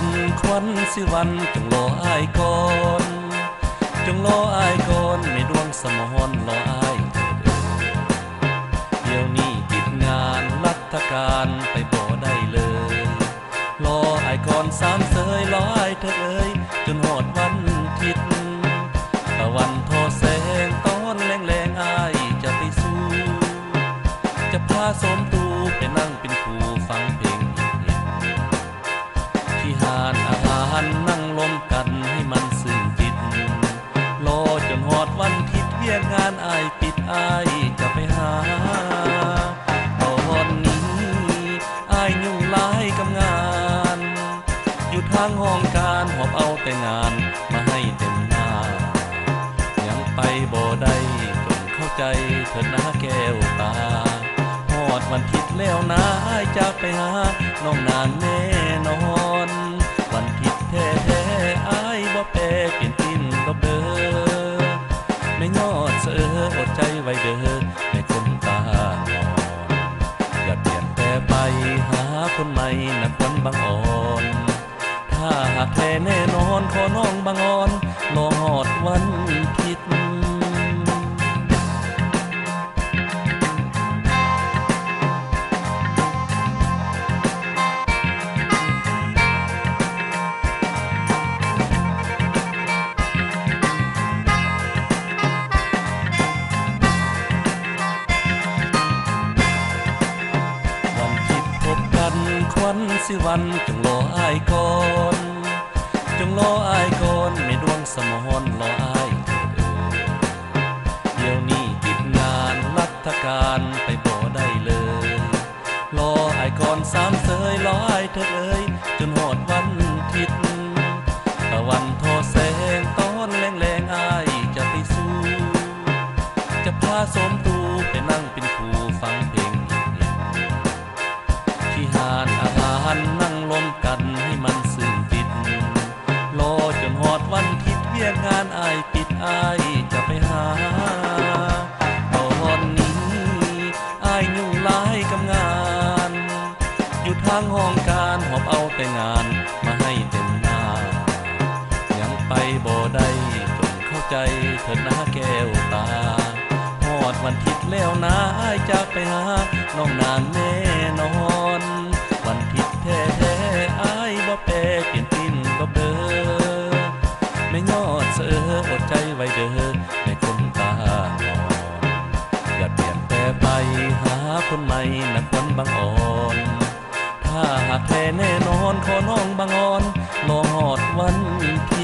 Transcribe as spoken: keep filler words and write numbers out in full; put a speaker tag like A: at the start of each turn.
A: ควันสิวันจงรออายก่อนจงรออายก่อนในดวงสมรรออายเดี๋ยวนี้ติดงานรัฐการไปบ่ได้เลยรออายก่อนสามเสยรออายเธอเอ้ยจนหอดวันทิศตะวันทอแสงตอนแรงแรงอายจะไปสู้จะพาสมตูไปนั่งเป็นครูฟังเพลงที่หานอาหารนั่งลมกันให้มันซึ้งจิตรอจนหอดวันทิศเวียงงานอายปิดอายจะไปหาตอนนี้อายยุ่งหลายกับงานอยู่ทางห้องการหอบเอาแต่งานมาให้เต็มหน้ายังไปบ่ได้จงเข้าใจเถิดนะแก้วตาหอดวันทิศแล้วนะอายจะไปหาน้องนางแน่นอนวันทิศแท้แท้อายบ่แปรเปลี่ยนทินดอกเด้อไม่ยอดเสืออดใจไว้เด้อในคนตาหอนอย่าเปลี่ยนแปรไปหาคนใหม่นักวันบางอ่อนถ้าหากแท้แน่นอนขอน้องบางอ่อนรอหอดวันทิศควันสิวันจงรออายก่อนจงรออายก่อนในดวงสมรรออายเดี๋ยวนี้ติดงานรัฐการไปบ่ได้เลยรออายก่อนสามเสยรออายเธอเอ้ยจนหอดวันทิศตะวันทอแสงตอนแรงแรงอายจะไปสู้จะพาสมตูไปนั่งเป็นครูฟังเพลงที่หานอาหารนั่งลมกันให้มันซึ้งจิตรอจนหอดวันทิศเวียงงานอายปิดอายจะไปหาตอนนี้อายยุ่งหลายกับงานอยู่ทางห้องการหอบเอาแต่งานมาให้เต็มหน้ายังไปบ่ได้จงเข้าใจเถิดนะแก้วตาหอดวันทิศแล้วนะอายจะไปหาน้องนางแน่นอนวันทิศแท้แท้อายบ่แปรเปลี่ยนทินดอกเด้อไม่ยอดเสืออดใจไว้เด้อในคนตาหอนอย่าเปลี่ยนแปรไปหาคนใหม่นักวันบางอ่อนถ้าหากแท้แน่นอนขอน้องบางอ่อนรอหอดวันทิศ